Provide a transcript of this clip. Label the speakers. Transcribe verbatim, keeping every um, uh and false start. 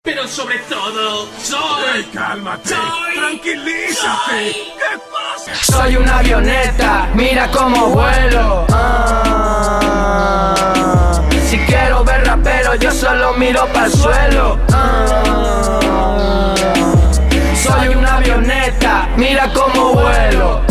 Speaker 1: Pero sobre todo, soy...
Speaker 2: Hey, cálmate,
Speaker 1: soy,
Speaker 2: tranquilízate.
Speaker 1: soy,
Speaker 2: ¿Qué pasa?
Speaker 3: Soy una avioneta, mira cómo vuelo. Ah, si quiero ver rapero, yo solo miro pa'l suelo. Ah, soy una avioneta, mira cómo vuelo.